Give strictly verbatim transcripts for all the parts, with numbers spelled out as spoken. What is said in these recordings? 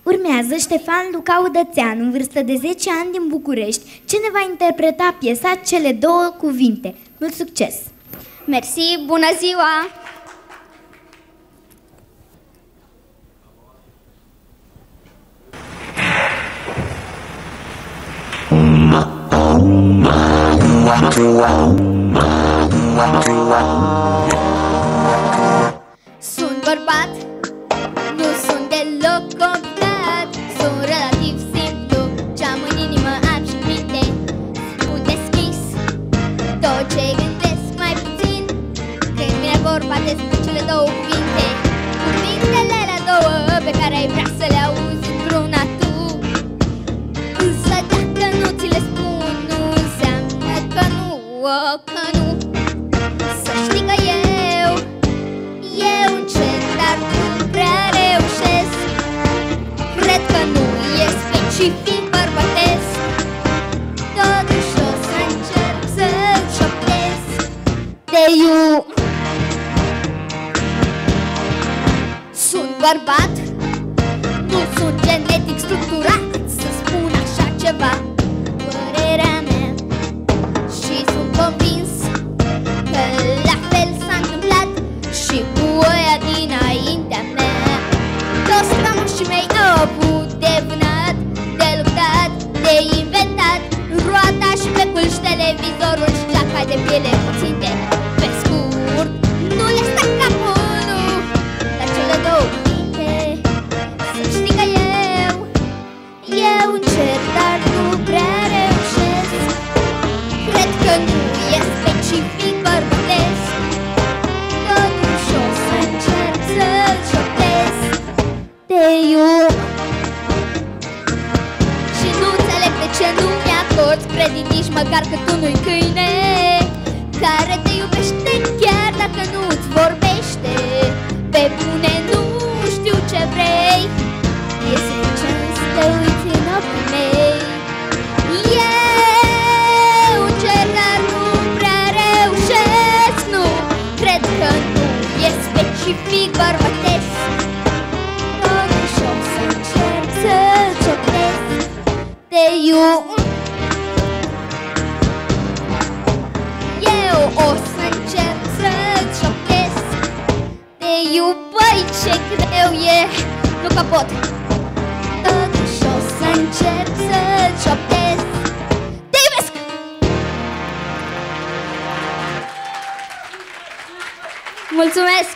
Urmează Ștefan Luca Udățean, în vârstă de zece ani, din București, ce ne va interpreta piesa Cele două cuvinte. Mult succes! Mersi, bună ziua! Sunt bărbat, nu sunt deloc complicat, sunt relativ simplu, ce-am în inimă am și minte. Spun deschis tot ce gândesc, mai puțin când vine vorba despre cele două cuvinte. Cuvintele alea două pe care ai vrea să le auzi într-una tu. Însă dacă nu ți le spun, nu înseamnă că nu, o, că nu. Să știi că eu, eu încerc, dar nu prea reușesc. Cred că nu e specific bărbătesc, totuși o să încerc să-l șoptesc. Te iu. Sunt bărbat, nu sunt genetic structurat să spun așa ceva, părerea mea. Și sunt convins că la fel s-a întâmplat și cu oia dinaintea mea. Toți strămoșii mei au avut de vânat, de luptat, de inventat roata și becul și televizorul și geaca de piele puținte. Pe scurt, nu le stă capul, nu, dar cele două cuvinte. Să știi că eu, eu încerc, dar nu prea reușesc. Cred că nu e specific bărbătesc, totuși o să încerc să-l șoptesc. Te iub și nu înțeleg de ce nu mi-acord credit nici măcar că tu nu-i câine care te iubește chiar dacă nu-ți vorbește. Pe bune nu știu ce vrei, e suficient să te uiți în ochii mei. Eu încerc, dar nu prea reușesc, nu, cred că nu e specific bărbătesc, totuși o să încerc să-l șoptesc. Te iub. Eu o să încerc să-l șoptesc. Te iub, băi, ce greu e, nu că pot. Totuși o să încerc să-l șoptesc. Te iubesc! Mulțumesc!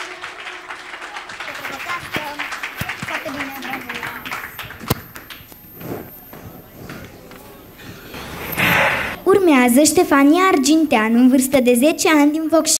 Urmează Ștefania Argintean, în vârstă de zece ani, din Focșani.